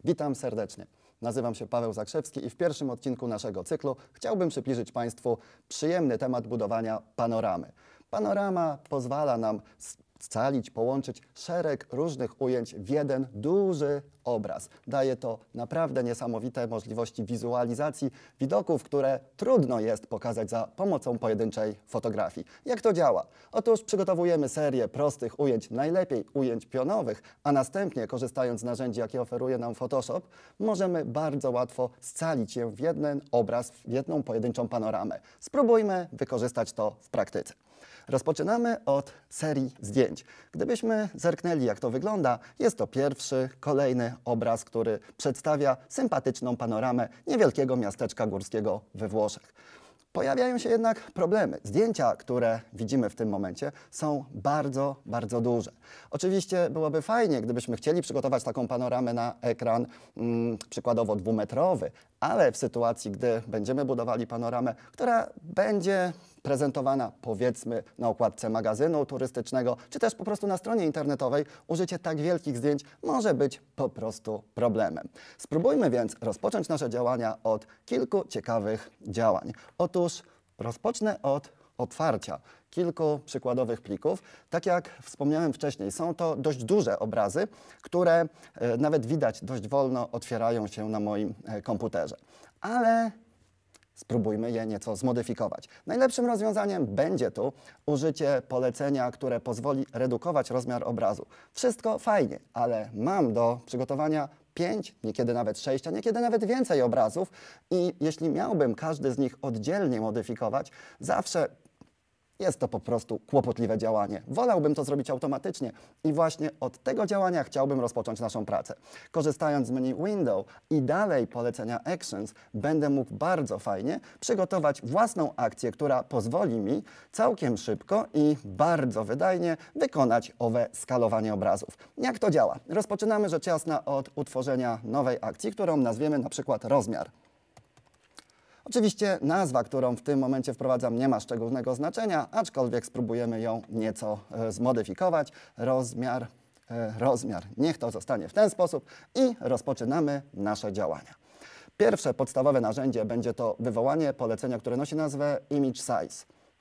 Witam serdecznie. Nazywam się Paweł Zakrzewski i w pierwszym odcinku naszego cyklu chciałbym przybliżyć Państwu przyjemny temat budowania panoramy. Panorama pozwala nam scalić, połączyć szereg różnych ujęć w jeden duży obraz. Daje to naprawdę niesamowite możliwości wizualizacji widoków, które trudno jest pokazać za pomocą pojedynczej fotografii. Jak to działa? Otóż przygotowujemy serię prostych ujęć, najlepiej ujęć pionowych, a następnie, korzystając z narzędzi, jakie oferuje nam Photoshop, możemy bardzo łatwo scalić je w jeden obraz, w jedną pojedynczą panoramę. Spróbujmy wykorzystać to w praktyce. Rozpoczynamy od serii zdjęć. Gdybyśmy zerknęli, jak to wygląda, jest to pierwszy, kolejny obraz, który przedstawia sympatyczną panoramę niewielkiego miasteczka górskiego we Włoszech. Pojawiają się jednak problemy. Zdjęcia, które widzimy w tym momencie, są bardzo, bardzo duże. Oczywiście byłoby fajnie, gdybyśmy chcieli przygotować taką panoramę na ekran, przykładowo 2-metrowy, ale w sytuacji, gdy będziemy budowali panoramę, która będzie prezentowana, powiedzmy, na okładce magazynu turystycznego, czy też po prostu na stronie internetowej, użycie tak wielkich zdjęć może być po prostu problemem. Spróbujmy więc rozpocząć nasze działania od kilku ciekawych działań. Otóż rozpocznę od otwarcia kilku przykładowych plików. Tak jak wspomniałem wcześniej, są to dość duże obrazy, które nawet widać dość wolno otwierają się na moim komputerze. Ale spróbujmy je nieco zmodyfikować. Najlepszym rozwiązaniem będzie tu użycie polecenia, które pozwoli redukować rozmiar obrazu. Wszystko fajnie, ale mam do przygotowania 5, niekiedy nawet 6, a niekiedy nawet więcej obrazów i jeśli miałbym każdy z nich oddzielnie modyfikować, zawsze jest to po prostu kłopotliwe działanie. Wolałbym to zrobić automatycznie i właśnie od tego działania chciałbym rozpocząć naszą pracę. Korzystając z menu Window i dalej polecenia Actions, będę mógł bardzo fajnie przygotować własną akcję, która pozwoli mi całkiem szybko i bardzo wydajnie wykonać owe skalowanie obrazów. Jak to działa? Rozpoczynamy rzecz jasna od utworzenia nowej akcji, którą nazwiemy na przykład rozmiar. Oczywiście nazwa, którą w tym momencie wprowadzam, nie ma szczególnego znaczenia, aczkolwiek spróbujemy ją nieco zmodyfikować. Rozmiar, niech to zostanie w ten sposób i rozpoczynamy nasze działania. Pierwsze podstawowe narzędzie będzie to wywołanie polecenia, które nosi nazwę Image Size.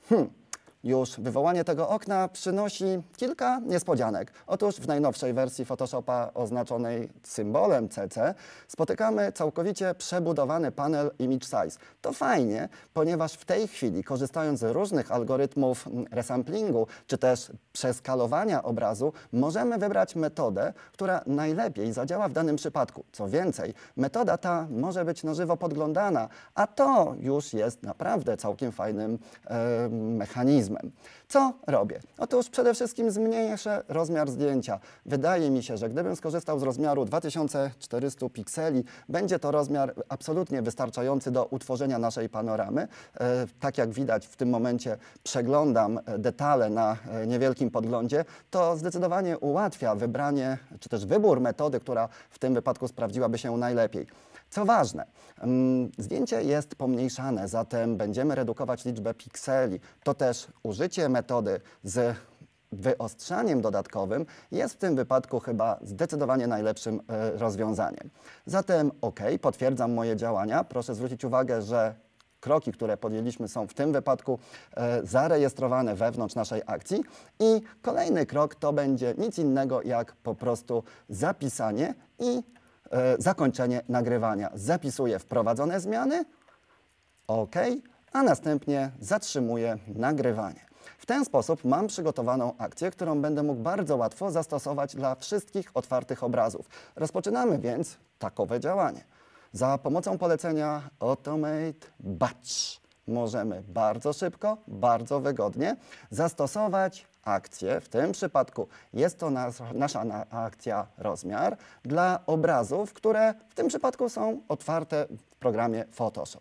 Już wywołanie tego okna przynosi kilka niespodzianek. Otóż w najnowszej wersji Photoshopa oznaczonej symbolem CC spotykamy całkowicie przebudowany panel Image Size. To fajnie, ponieważ w tej chwili, korzystając z różnych algorytmów resamplingu czy też przeskalowania obrazu, możemy wybrać metodę, która najlepiej zadziała w danym przypadku. Co więcej, metoda ta może być na żywo podglądana, a to już jest naprawdę całkiem fajnym mechanizmem. Co robię? Otóż przede wszystkim zmniejszę rozmiar zdjęcia. Wydaje mi się, że gdybym skorzystał z rozmiaru 2400 pikseli, będzie to rozmiar absolutnie wystarczający do utworzenia naszej panoramy. Tak jak widać w tym momencie przeglądam detale na niewielkim podglądzie, to zdecydowanie ułatwia wybranie, czy też wybór metody, która w tym wypadku sprawdziłaby się najlepiej. Co ważne, zdjęcie jest pomniejszane, zatem będziemy redukować liczbę pikseli. To też użycie metody z wyostrzaniem dodatkowym jest w tym wypadku chyba zdecydowanie najlepszym rozwiązaniem. Zatem OK, potwierdzam moje działania. Proszę zwrócić uwagę, że kroki, które podjęliśmy, są w tym wypadku zarejestrowane wewnątrz naszej akcji i kolejny krok to będzie nic innego jak po prostu zapisanie i zakończenie nagrywania. Zapisuję wprowadzone zmiany, OK, a następnie zatrzymuję nagrywanie. W ten sposób mam przygotowaną akcję, którą będę mógł bardzo łatwo zastosować dla wszystkich otwartych obrazów. Rozpoczynamy więc takowe działanie. Za pomocą polecenia Automate Batch możemy bardzo szybko, bardzo wygodnie zastosować akcję. W tym przypadku jest to nasza akcja rozmiar dla obrazów, które w tym przypadku są otwarte w programie Photoshop.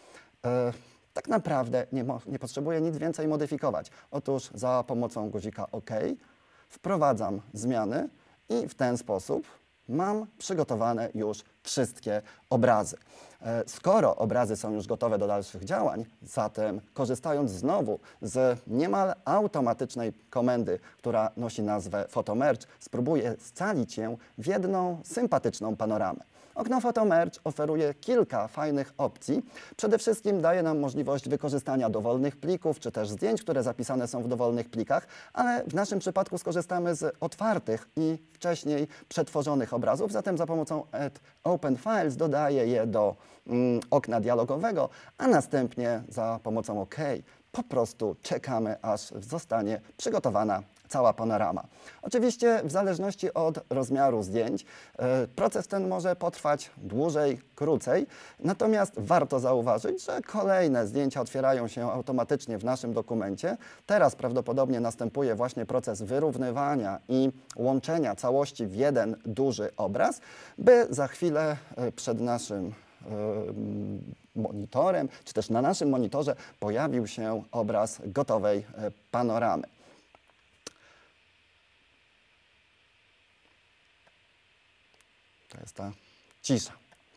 Tak naprawdę nie potrzebuję nic więcej modyfikować. Otóż za pomocą guzika OK wprowadzam zmiany i w ten sposób mam przygotowane już wszystkie obrazy. Skoro obrazy są już gotowe do dalszych działań, zatem korzystając znowu z niemal automatycznej komendy, która nosi nazwę Photomerge, spróbuję scalić ją w jedną sympatyczną panoramę. Okno Photomerge oferuje kilka fajnych opcji. Przede wszystkim daje nam możliwość wykorzystania dowolnych plików, czy też zdjęć, które zapisane są w dowolnych plikach, ale w naszym przypadku skorzystamy z otwartych i wcześniej przetworzonych obrazów, zatem za pomocą Add Open Files dodaję je do okna dialogowego, a następnie za pomocą OK po prostu czekamy, aż zostanie przygotowana cała panorama. Oczywiście w zależności od rozmiaru zdjęć proces ten może potrwać dłużej, krócej, natomiast warto zauważyć, że kolejne zdjęcia otwierają się automatycznie w naszym dokumencie. Teraz prawdopodobnie następuje właśnie proces wyrównywania i łączenia całości w jeden duży obraz, by za chwilę przed naszym monitorem, czy też na naszym monitorze pojawił się obraz gotowej panoramy. To jest ta cisza.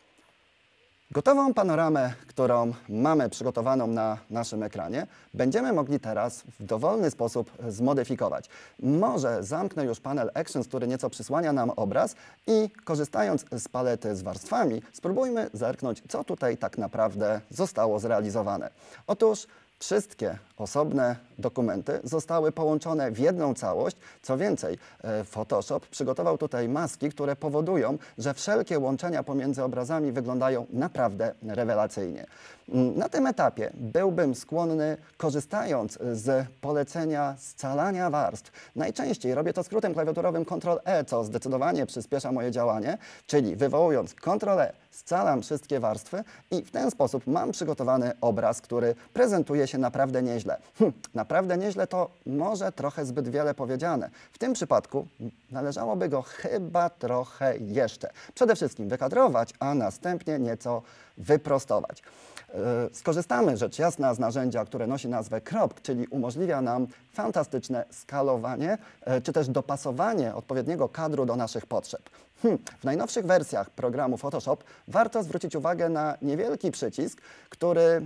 Gotową panoramę, którą mamy przygotowaną na naszym ekranie, będziemy mogli teraz w dowolny sposób zmodyfikować. Może zamknę już panel Actions, który nieco przysłania nam obraz i korzystając z palety z warstwami, spróbujmy zerknąć, co tutaj tak naprawdę zostało zrealizowane. Otóż wszystkie osobne dokumenty zostały połączone w jedną całość. Co więcej, Photoshop przygotował tutaj maski, które powodują, że wszelkie łączenia pomiędzy obrazami wyglądają naprawdę rewelacyjnie. Na tym etapie byłbym skłonny, korzystając z polecenia scalania warstw, najczęściej robię to skrótem klawiaturowym Ctrl-E, co zdecydowanie przyspiesza moje działanie, czyli wywołując Ctrl-E, scalam wszystkie warstwy i w ten sposób mam przygotowany obraz, który prezentuje się naprawdę nieźle. Naprawdę nieźle to może trochę zbyt wiele powiedziane. W tym przypadku należałoby go chyba trochę jeszcze. Przede wszystkim wykadrować, a następnie nieco wyprostować. Skorzystamy rzecz jasna z narzędzia, które nosi nazwę Crop, czyli umożliwia nam fantastyczne skalowanie, czy też dopasowanie odpowiedniego kadru do naszych potrzeb. W najnowszych wersjach programu Photoshop warto zwrócić uwagę na niewielki przycisk, który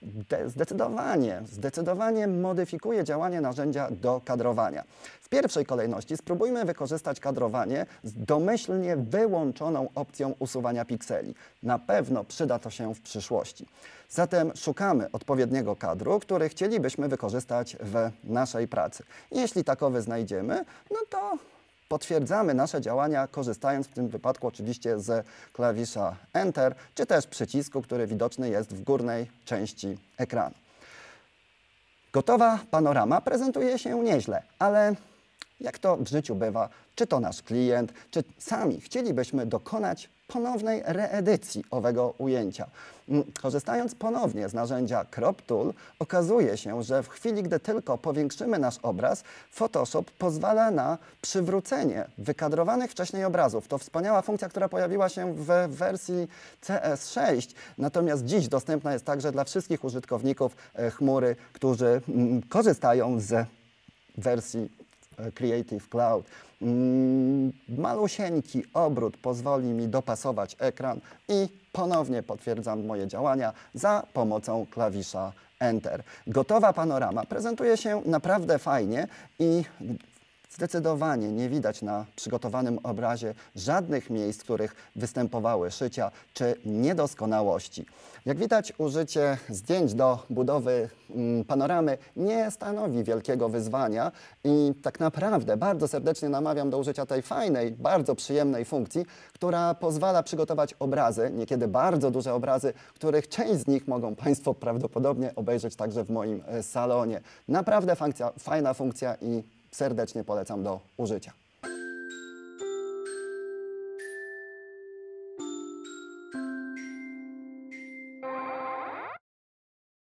zdecydowanie modyfikuje działanie narzędzia do kadrowania. W pierwszej kolejności spróbujmy wykorzystać kadrowanie z domyślnie wyłączoną opcją usuwania pikseli. Na pewno przyda to się w przyszłości. Zatem szukamy odpowiedniego kadru, który chcielibyśmy wykorzystać w naszej pracy. Jeśli takowy znajdziemy, no to potwierdzamy nasze działania, korzystając w tym wypadku oczywiście z klawisza Enter, czy też przycisku, który widoczny jest w górnej części ekranu. Gotowa panorama prezentuje się nieźle, ale jak to w życiu bywa, czy to nasz klient, czy sami chcielibyśmy dokonać ponownej reedycji owego ujęcia. Korzystając ponownie z narzędzia Crop Tool, okazuje się, że w chwili, gdy tylko powiększymy nasz obraz, Photoshop pozwala na przywrócenie wykadrowanych wcześniej obrazów. To wspaniała funkcja, która pojawiła się w wersji CS6, natomiast dziś dostępna jest także dla wszystkich użytkowników chmury, którzy korzystają z wersji Creative Cloud. Malusieńki obrót pozwoli mi dopasować ekran i ponownie potwierdzam moje działania za pomocą klawisza Enter. Gotowa panorama prezentuje się naprawdę fajnie i zdecydowanie nie widać na przygotowanym obrazie żadnych miejsc, w których występowały szycia czy niedoskonałości. Jak widać, użycie zdjęć do budowy panoramy nie stanowi wielkiego wyzwania i tak naprawdę bardzo serdecznie namawiam do użycia tej fajnej, bardzo przyjemnej funkcji, która pozwala przygotować obrazy, niekiedy bardzo duże obrazy, których część z nich mogą Państwo prawdopodobnie obejrzeć także w moim salonie. Naprawdę fajna funkcja i serdecznie polecam do użycia.